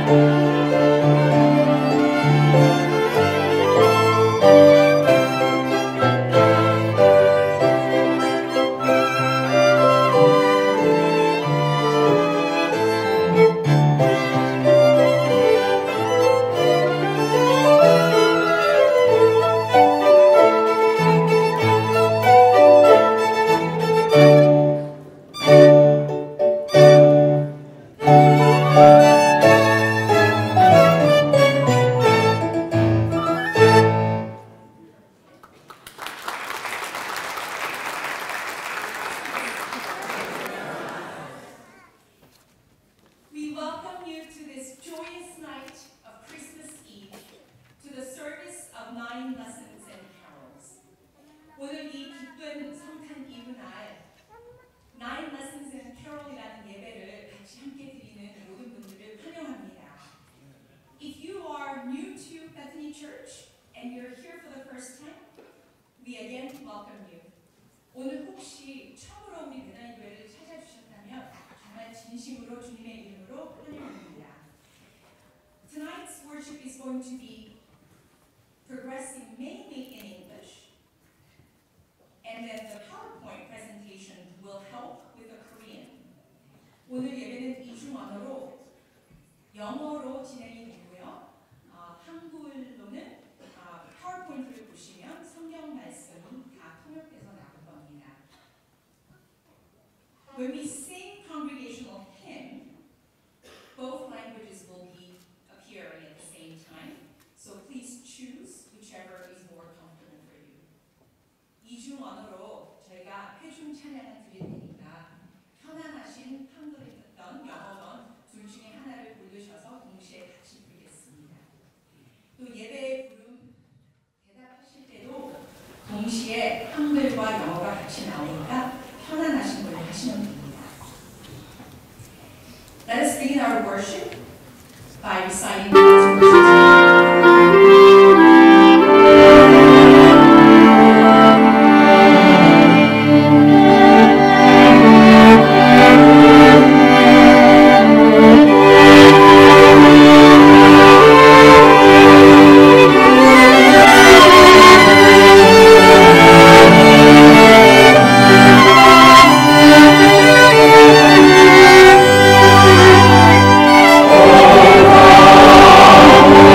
동시에 한글과 영어가 같이 나오니까 편안하신 걸로 하시면 됩니다. Let us begin our worship by reciting God's worship. Oh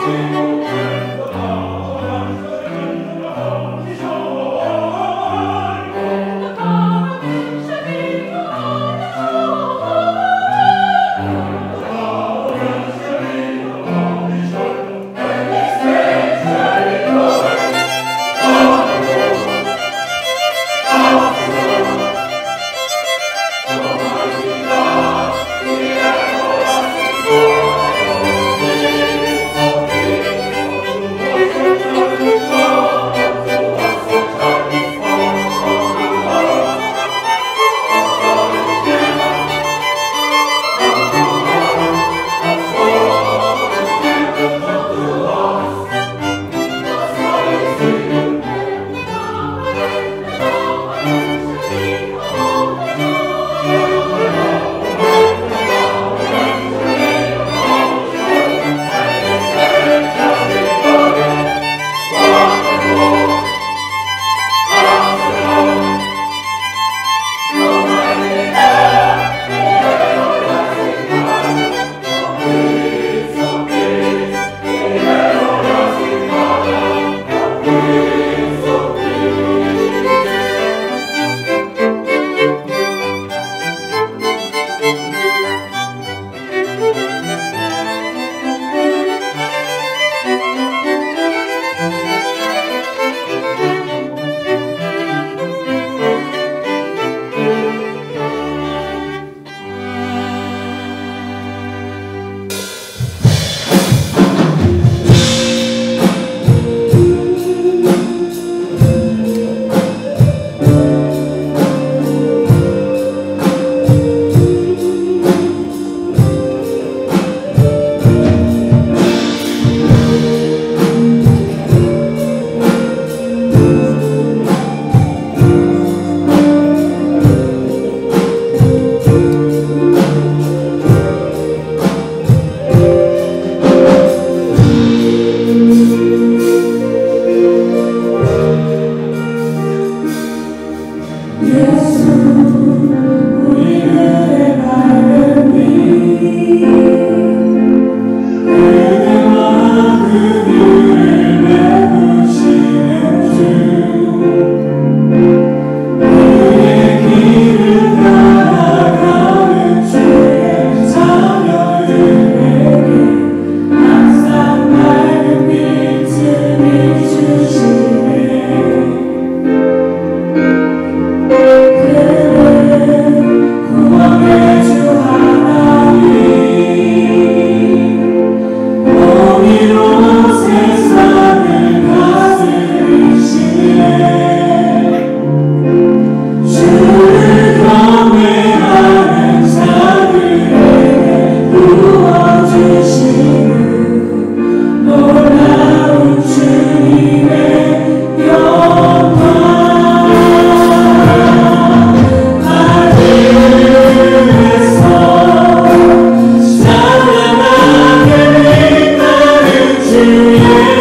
주의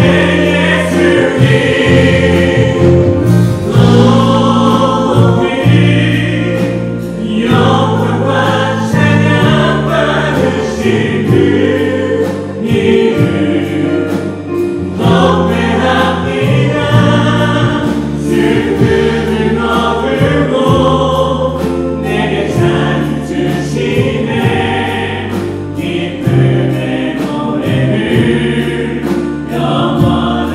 기쁨의 노래를 영원히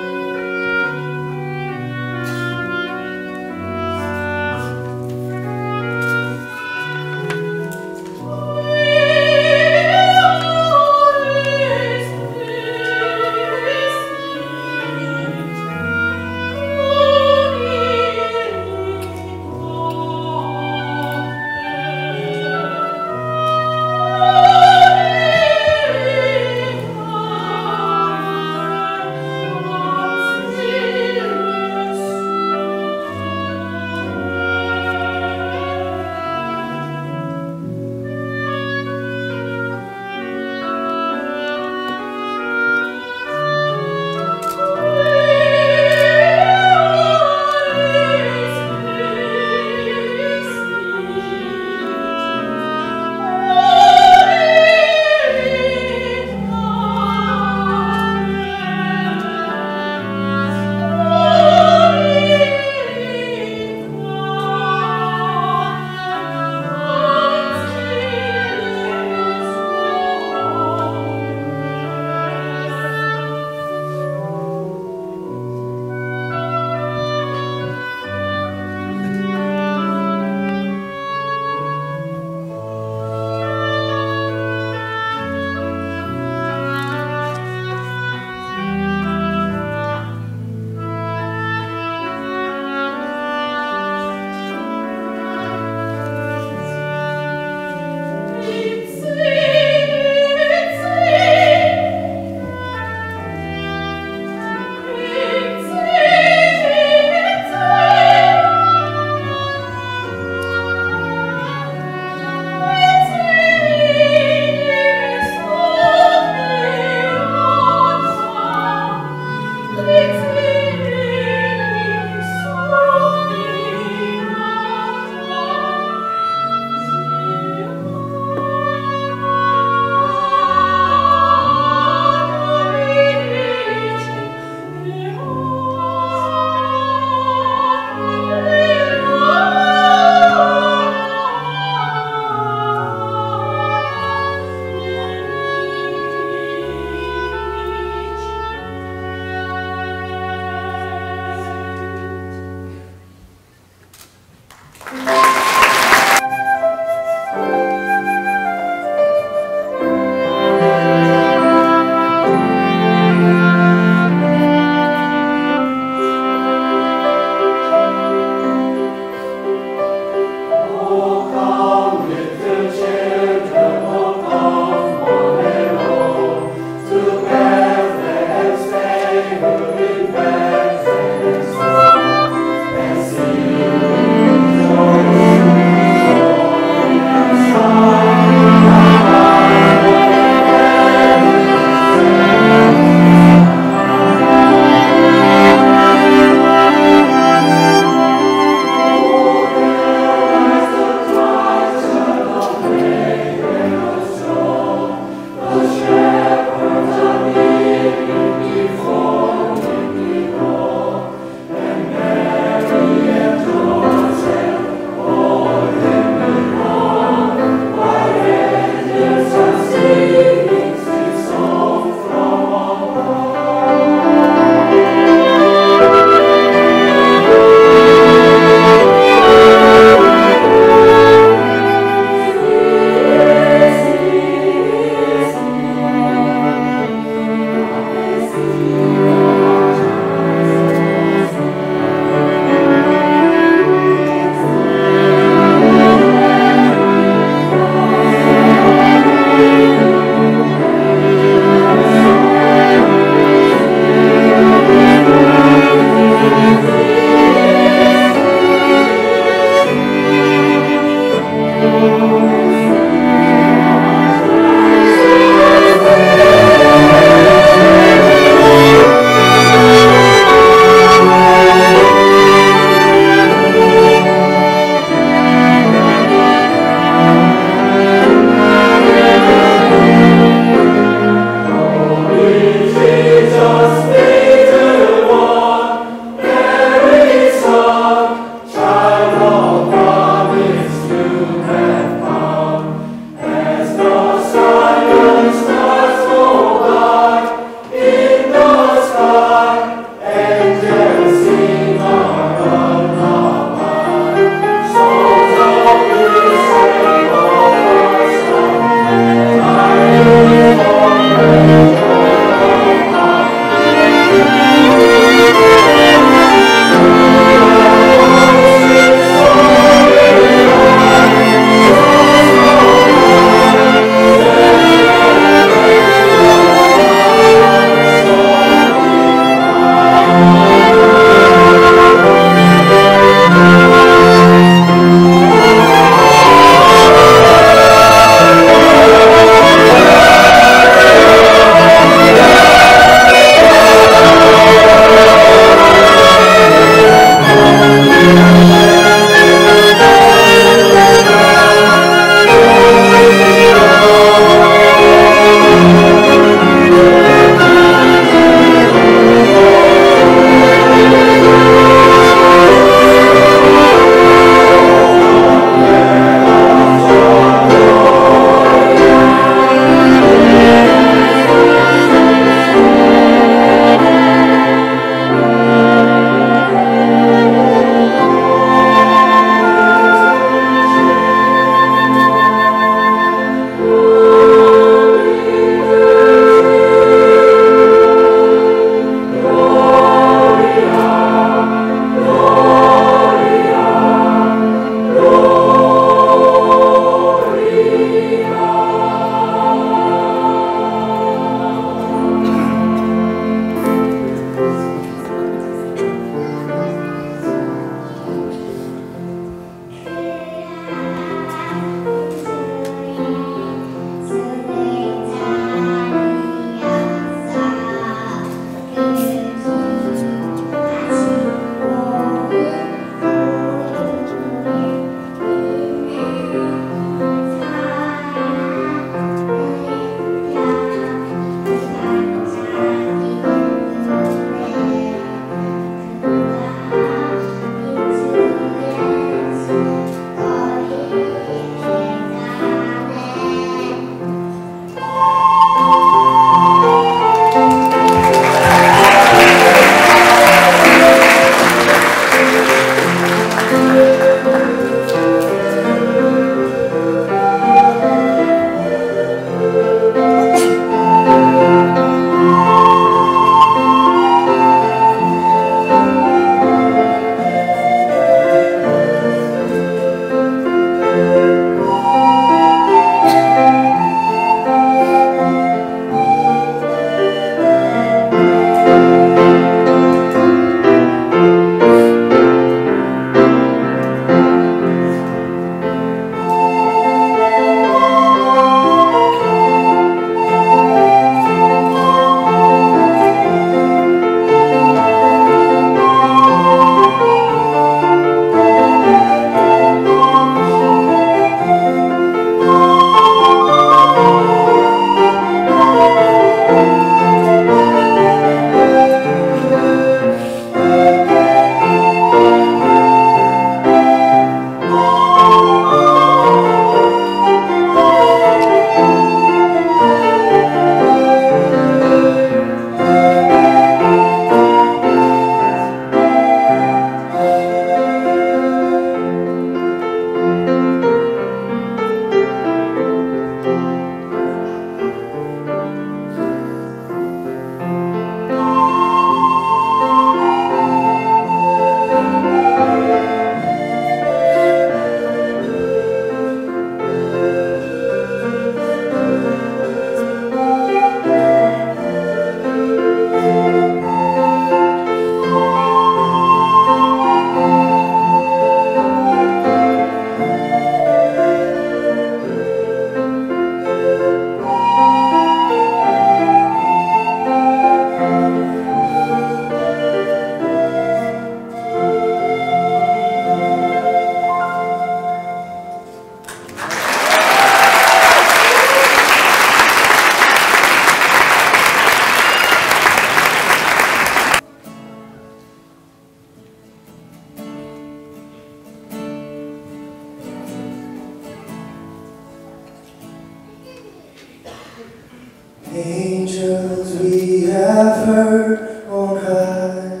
Angels we have heard on high,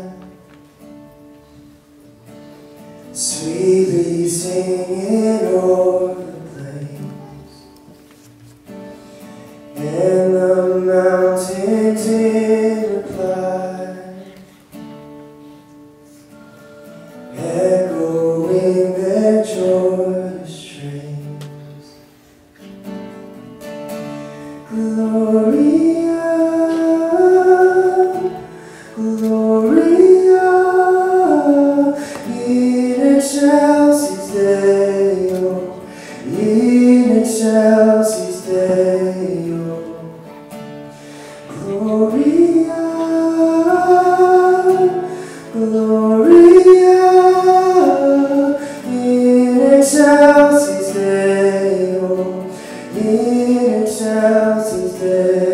sweetly singing o'er the plains, and the mountains in reply, echoing their joyous strains. Gloria, Gloria, in excelsis Deo, in excelsis Deo. Gloria, Gloria, in excelsis Deo, in excelsis Deo.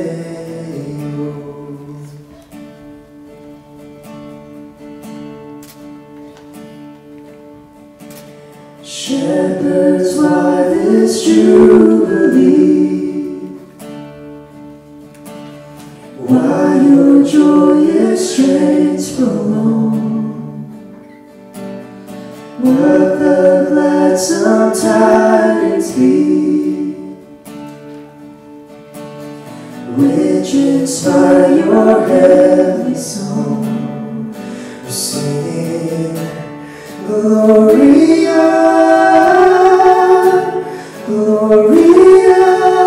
Shepherds, why this jubilee? Why your joyous strains prolong? What the gladsome tidings be, which inspire your heavenly song? We're singing Gloria, Gloria,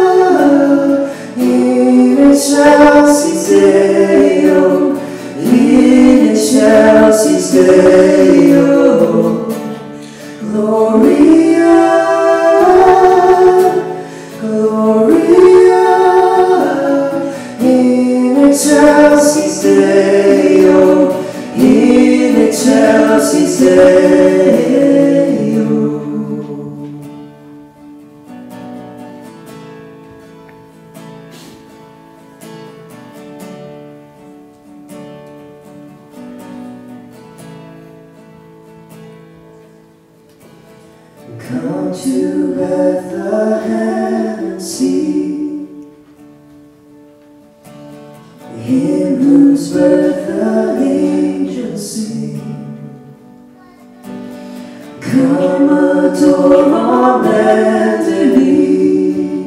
in excelsis Deo, in excelsis Deo. Gloria, Gloria, in excelsis Deo, in excelsis Deo. Come to Bethlehem and see Him whose birth the angels sing. Come adore on bended knee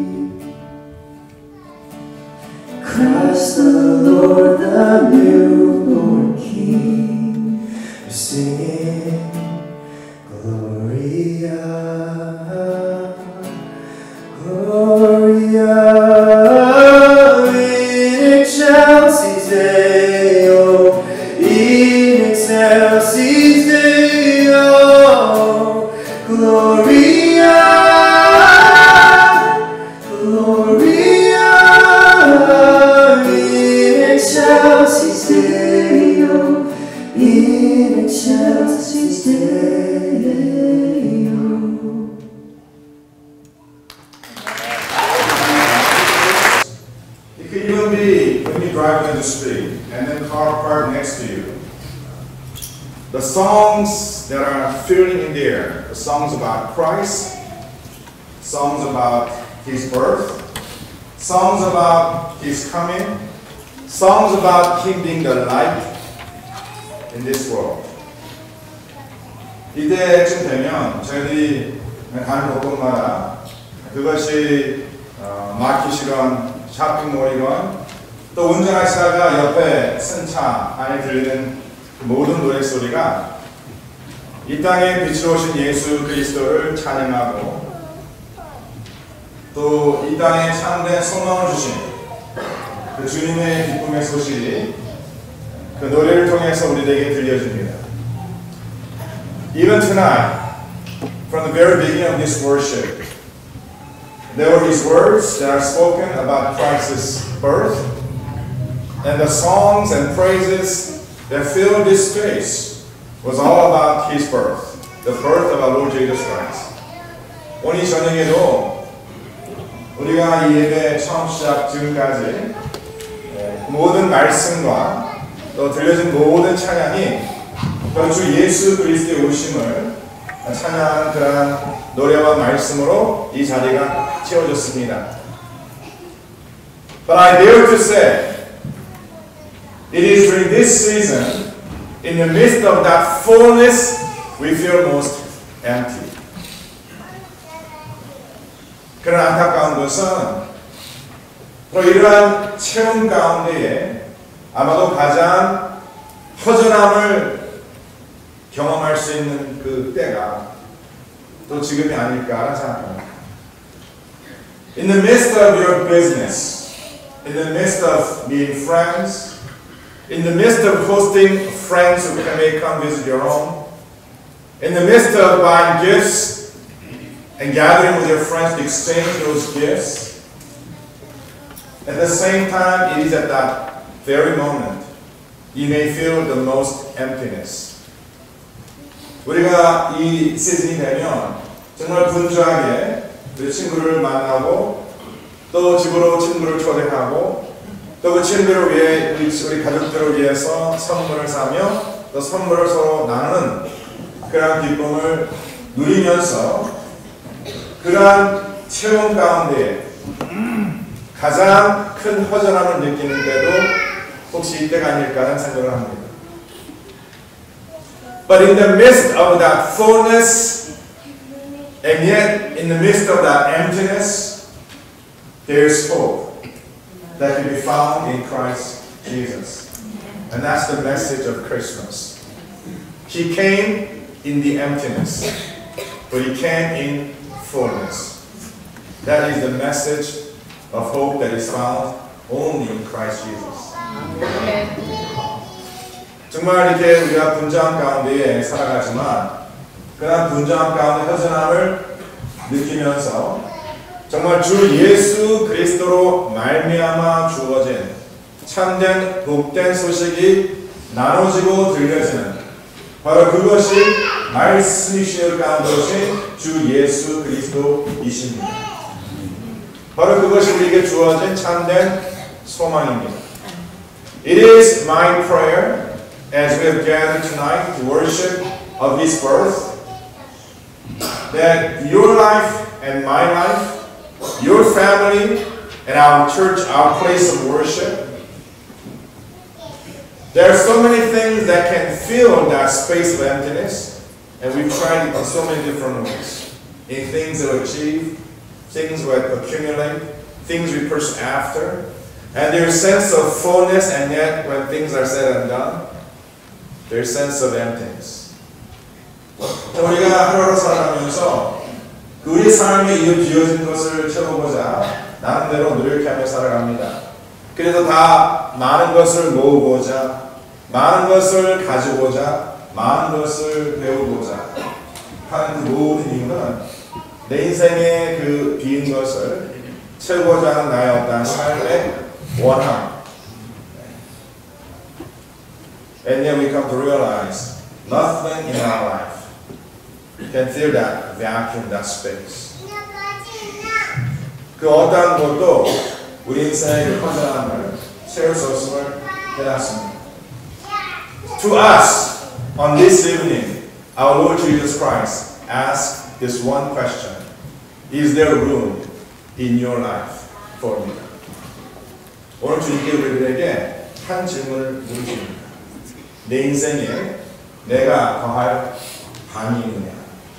Christ the Lord, the newborn King. We're singing Gloria, Gloria, in excelsis Deo, in excelsis Deo. Gloria, Gloria, in excelsis Deo, in excelsis Deo. It could even be when you drive down the street and then car parked next to you. The songs that are filling in the air, the songs about Christ, songs about His birth, songs about His coming, songs about Him being the light in this world. 이때쯤 되면 저희들이 가는 곳곳마다 그것이 마켓이건 쇼핑몰이건 또 운전하시다가 옆에 쓴 차 안에 들리는 그 모든 노랫소리가 이 땅에 빛으로 오신 예수 그리스도를 찬양하고 또 이 땅에 참된 소망을 주신 그 주님의 기쁨의 소식이 그 노래를 통해서 우리에게 들려줍니다. Even tonight, from the very beginning of this worship, there were His words that are spoken about Christ's birth, and the songs and praises that filled this space was all about His birth, the birth of our Lord Jesus Christ. 오늘 이 저녁에도 우리가 이 예배 처음 시작 지금까지 모든 말씀과 또 들려진 모든 찬양이 주 예수 그리스도의 오심을 찬양하는 그러한 노래와 말씀으로 이 자리가 채워졌습니다. But I dare to say, it is during this season, in the midst of that fullness, we feel most empty. 그런 안타까운 것은 또 이러한 체험 가운데에 아마도 가장 허전함을 경험할 수 있는 그 때가 또 지금이 아닐까 생각합니다. In the midst of your business, in the midst of meeting friends, in the midst of hosting friends who may come visit your home, in the midst of buying gifts and gathering with your friends to exchange those gifts, at the same time, it is at that very moment you may feel the most emptiness. 우리가 이 시즌이 되면 정말 분주하게 우리 친구를 만나고 또 집으로 친구를 초대하고 또 그 친구를 위해 우리 가족들을 위해서 선물을 사며 또 선물을 서로 나누는 그러한 기쁨을 누리면서 그러한 체험 가운데 가장 큰 허전함을 느끼는 때도 혹시 이때가 아닐까 하는 생각을 합니다. But in the midst of that fullness and yet in the midst of that emptiness, there is hope that can be found in Christ Jesus. And that's the message of Christmas. He came in the emptiness, but He came in fullness. That is the message of hope that is found only in Christ Jesus. 정말 이렇게 우리가 분주함 가운데에 살아가지만 그러나 분주함 가운데 허전함을 느끼면서 정말 주 예수 그리스도로 말미암아 주어진 참된 복된 소식이 나눠지고 들려지는 바로 그것이 말씀이시여 가운데 오신 주 예수 그리스도이십니다. 바로 그것이 우리에게 주어진 참된 소망입니다. It is my prayer as we have gathered tonight to worship of His birth that your life and my life, your family and our church, our place of worship, there are so many things that can fill that space of emptiness, and we've tried it in so many different ways. In things that we achieve, things we accumulate, things we pursue after, and there's a sense of fullness, and yet when things are said and done, there's a sense of emptiness. 우리가 하루하루 살아가면서 우리 삶에 이어진 것을 채우고자 나름대로 노력하며 살아갑니다. 그래서 다 많은 것을 모으고자, 많은 것을 가지고자, 많은 것을 배우고자 하는 그 모든 이유는 내 인생의 그 빈 것을 채우고자 하는 나의 어떤 삶의 원함. And then we come to realize nothing in our life can fill that vacuum, that space. 그 어떠한 것도 우리 인생의 허전함을 채울 수 없음을 깨닫습니다. To us, on this evening, our Lord Jesus Christ asked this one question: Is there room in your life for me? 오늘 주님께 우리들에게 한 질문을 묻습니다. 내 인생에 내가 거할 방이 있느냐?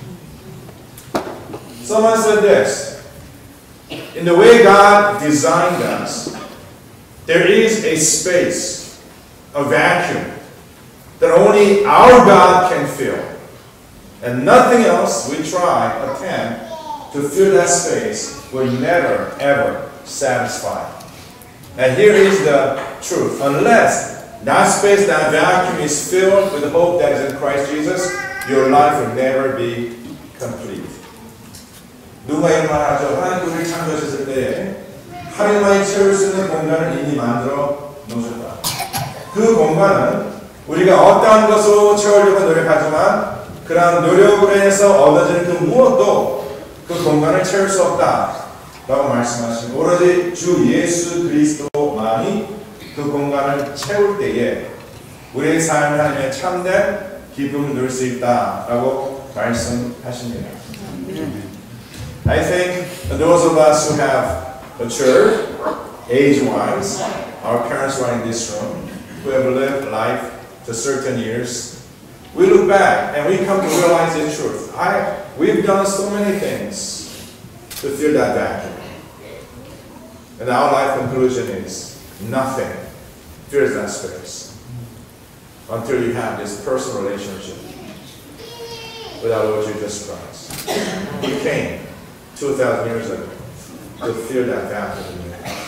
Someone said this: in the way God designed us, there is a space, a vacuum, that only our God can fill. And nothing else we try, attempt to fill that space will never, ever satisfy. And here is the truth. Unless that space, that vacuum is filled with the hope that is in Christ Jesus, your life will never be complete. 누가 이런 말 하죠? 하나님 우리를 창조하셨을 때에 하루만에 채울 수 있는 공간을 이미 만들어 놓으셨다. 그 공간은 우리가 어떠한 것으로 채우려고 노력하지만 그러한 노력으로 해서 얻어지는 그 무엇도 그 공간을 채울 수 없다 라고 말씀하시고, 오로지 주 예수 그리스도만이 그 공간을 채울 때에 우리의 삶을 하나님의 참된 기쁨을 누릴 수 있다 라고 말씀하십니다. I think those of us who have matured, age-wise, our parents who are in this room, who have lived life to certain years, we look back and we come to realize the truth. We've done so many things to fill that vacuum. And our life conclusion is nothing fills that space until you have this personal relationship with our Lord Jesus Christ. He came 2,000 years ago to fill that vacuum.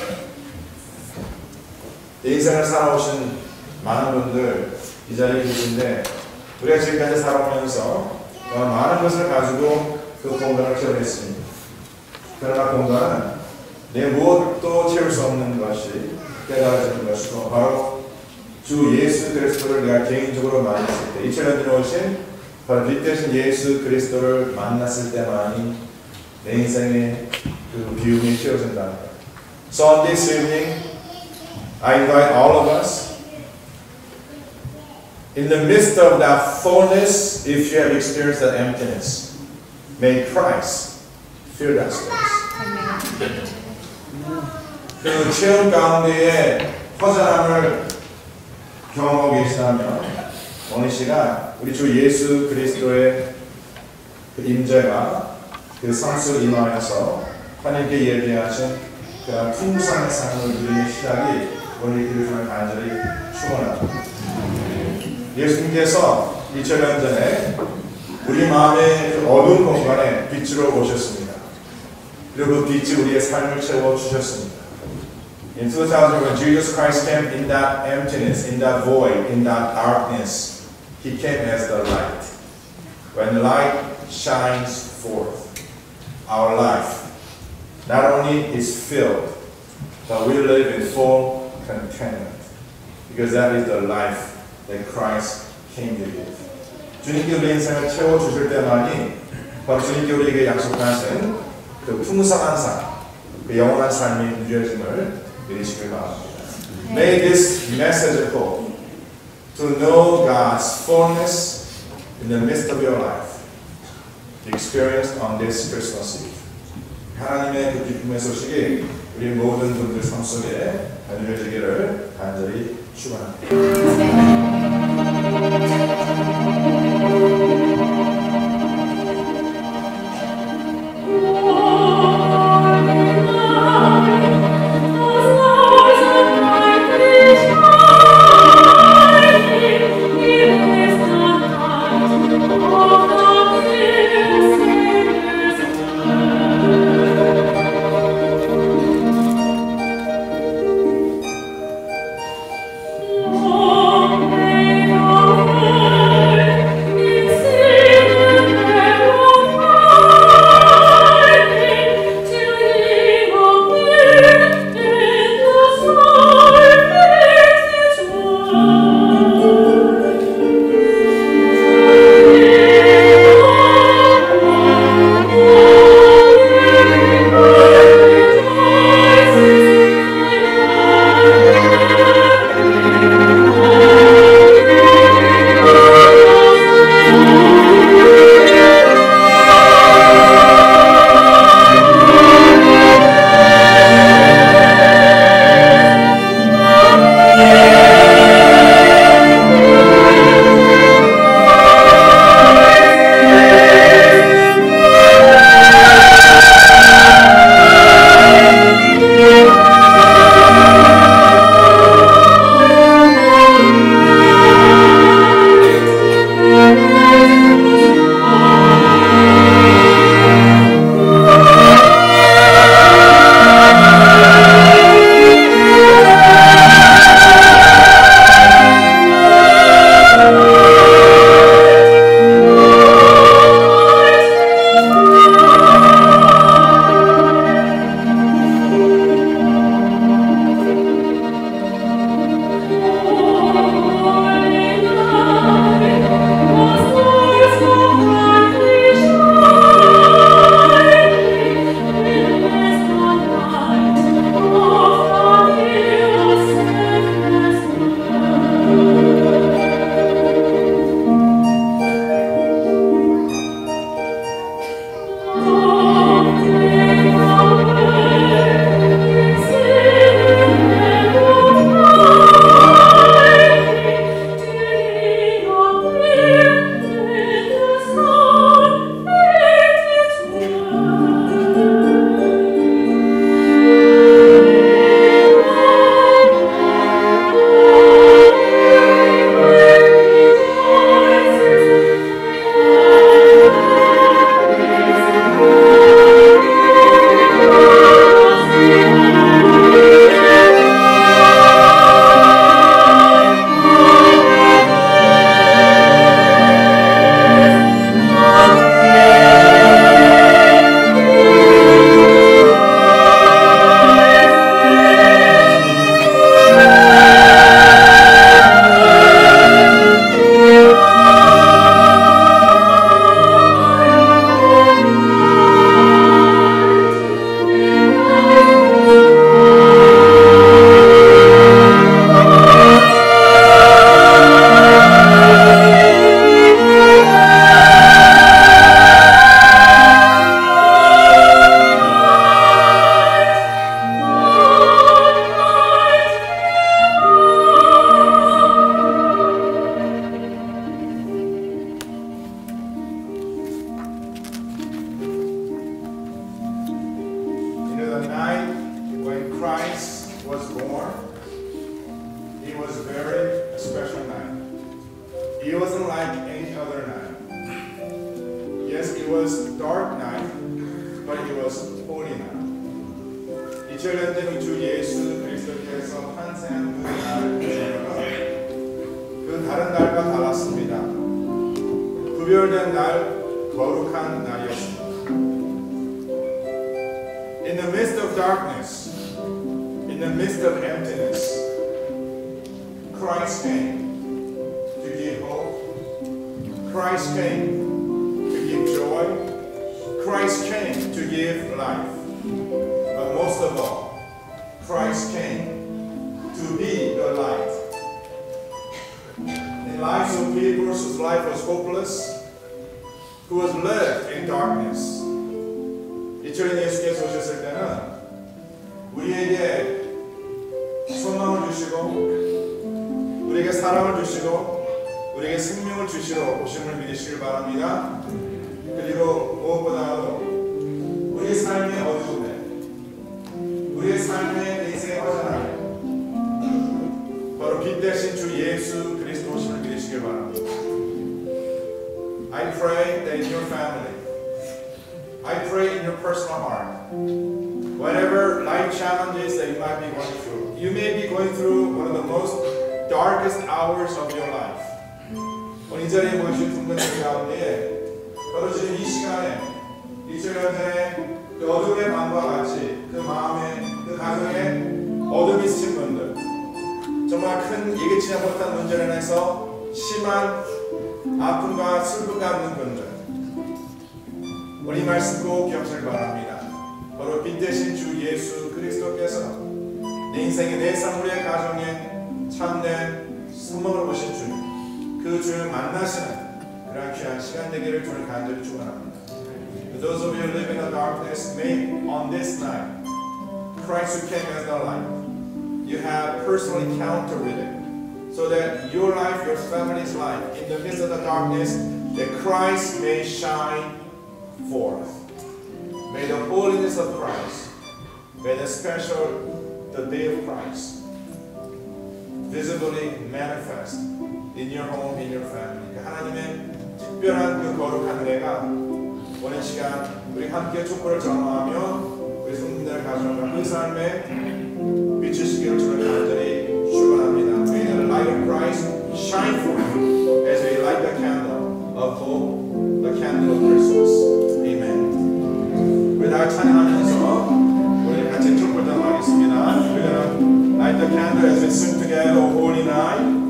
인생을 살아오신 많은 분들 이 자리에 계신데 우리가 지금까지 살아오면서 많은 것을 가지고 그 공간을 채워냈습니다. 그러나 공간은 내 무엇도 채울 수 없는 것이 깨달아지는 것이고 바로 주 예수 그리스도를 내가 개인적으로 만났을 때 2000년 전에 오신 바로 빛 대신 예수 그리스도를 만났을 때만이 내 인생의 그 비움이 채워진다는 거예요. So on this evening, I invite all of us, in the midst of that fullness, if you have experienced that emptiness, may Christ fill that space. 그 체험 가운데에 허전함을 경험하고 계시다면 오늘 시간 우리 주 예수 그리스도의 그 임재가 그 성수 임하여서 하나님께 예비하신 그 풍성한 삶을 누리는 시작이 오늘 기도를 간절히 축원합니다. 예수님께서 2000년 전에 우리 마음의 그 어두운 공간에 빛으로 오셨습니다. 그리고 그 빛이 우리의 삶을 채워 주셨습니다. In 2000, when Jesus Christ came in that emptiness, in that void, in that darkness, He came as the light. When light shines forth, our life not only is filled, but we live in full contentment. Because that is the life that Christ came to give. 주님께 우리 인생을 채워주실 때만이 바로 주님께 우리에게 약속하신 그 풍성한 삶, 그 영원한 삶이 누려짐을 믿으시길 바랍니다. May this message of hope to know God's fullness in the midst of your life be experienced on this Christmas Eve. 하나님의 그 기쁨의 소식이 우리 모든 분들 삶 속에 누려지기를 간절히 축원합니다. Oh, Yes, it was dark night, but it was holy night. 2000년 된 주 예수 그리스도께서 탄생한 그 날은 그 다른 날과 달랐습니다. 구별된 날, 거룩한 날이었습니다. In the midst of darkness, in the midst of emptiness, Christ came to give hope. Christ came to give joy. Christ came to give life. But most of all, Christ came to be the light. In lives of people whose life was hopeless, who was lived in darkness. 이철인 예수께서 오셨을 때는 우리에게 소망을 주시고 우리에게 사랑을 주시고 우리에게 생명을 주시러 오심을 믿으시길 바랍니다. 그리고 무엇보다도 우리의 삶의 어두움에 우리의 삶의 인생의 허전함에 바로 빛 대신 주 예수 그리스도 오심을 믿으시길 바랍니다. I pray that in your family, I pray in your personal heart, whatever life challenges that you might be going through, you may be going through one of the most darkest hours of your life. 오늘 이 자리에 모이신 분들 가운데 바로 지금 이 시간에 2000년 전에 그 어둠의 밤과 같이 그 마음에 그 가정에 어둠이 스친 분들, 정말 큰 예기치 못한 문제로 인해서 심한 아픔과 슬픔 갖는 분들, 우리 말씀 꼭 기억하시길 바랍니다. 바로 빛 대신 주 예수 그리스도께서 내 인생의 내 삶, 우리의 가정에 참된 소망을 보신 주님, 그 주를 만나시는 그러한 귀한 시간 되기를 주를 간절히 축원합니다. For those of you who live in the darkness, may on this night, Christ who came as the light, you have personal encounter with it, so that your life, your family's life, in the midst of the darkness, that Christ may shine forth. May the holiness of Christ, may the special, the day of Christ, visibly manifest in your home, in your family. 하나님의 특별한 그 거룩한 은혜가 오늘 시간 우리 함께 촛불을 전하며 우리 성도들 가정과 그 삶에 비추시기를 주를 간절히 축원합니다. May the light of Christ shine forth as we light the candle of hope, the candle of Christmas. Amen. 우리 다 찬양하면서 우리 같이 촛불 전하겠습니다. We're gonna light the candle as we sing together, O Holy Night.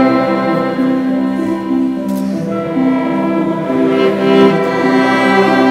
Oh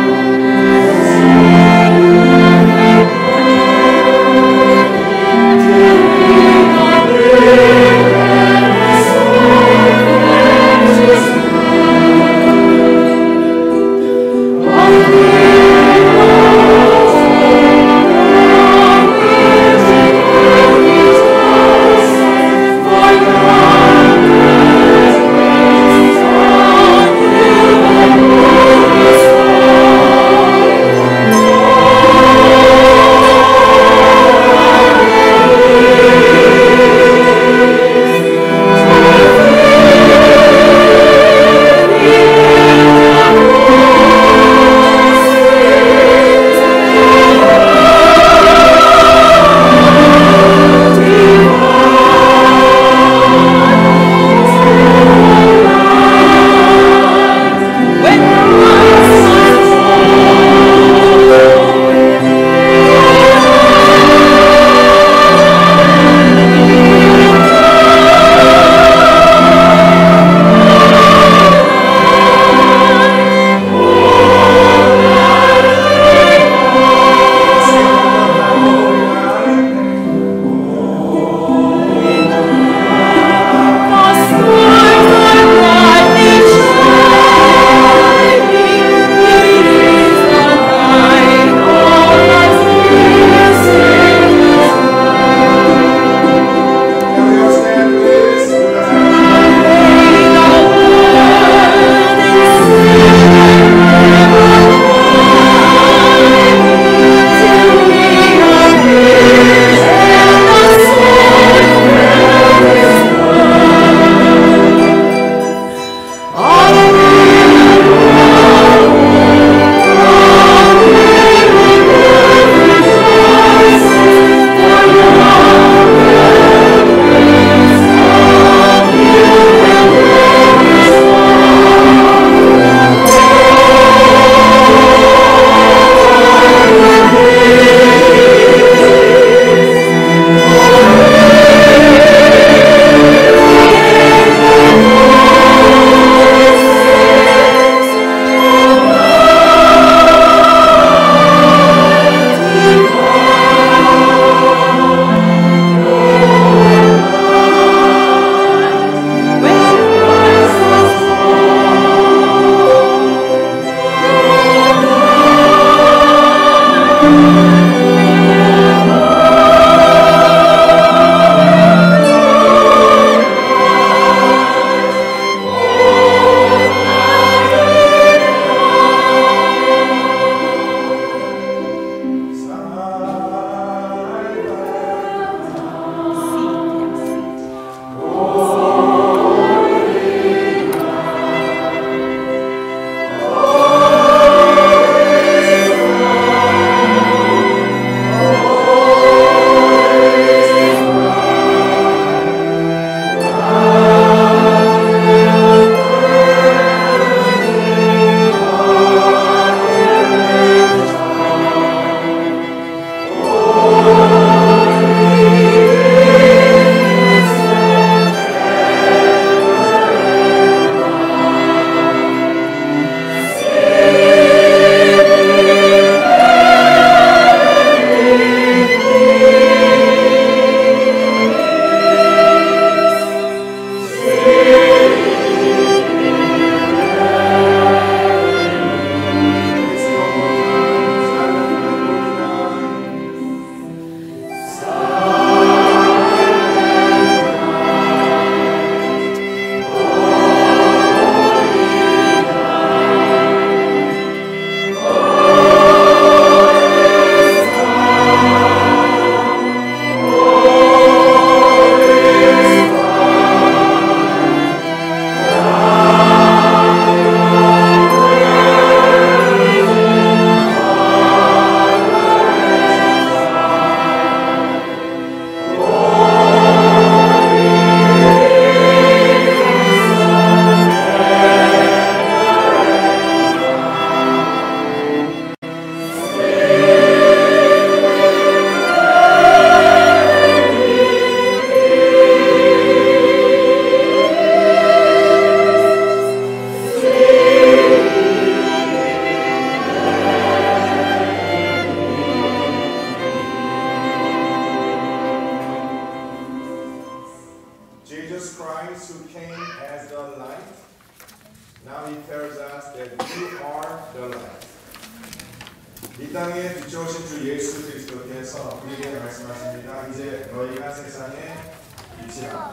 Christ who came as the light. Now he tells us that you are the light. 이 땅에 비춰오신 주 예수 그리스도께서 우리에게 말씀하십니다. 이제 너희가 세상의 빛이라.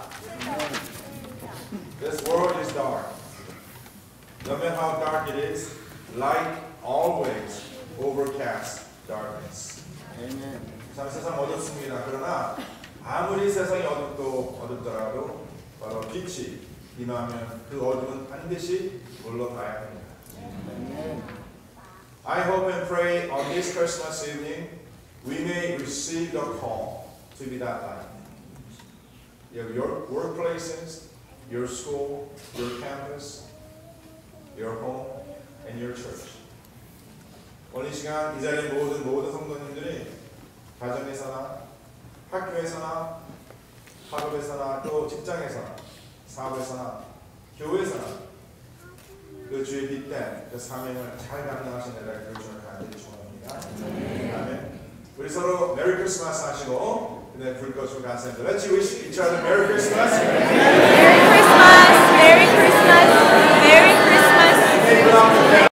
This world is dark. No matter how dark it is, light always overcasts darkness. 참 세상 어둡습니다. 그러나 아무리 세상이 어둡더라도 바로 빛이 임하면 그 어둠은 반드시 물러가야 합니다. I hope and pray on this Christmas evening we may receive the call to be that light. Your workplaces, your school, your campus, your home, and your church. 오늘 이 시간 이 자리에 모든 성도님들이 가정에서나 학교에서나 학업에서나 또 직장에서나 사업에서나 교회에서나 그 주의 빛된 그 사명을 잘 감당하시는 데를 그리스도를 간절히 축원합니다. 아멘. 우리 서로 메리 크리스마스 하시고 그다음에 불 꺼주고 감사합니다. Let's wish each other Merry Christmas. Merry Christmas. Merry Christmas. Merry Christmas.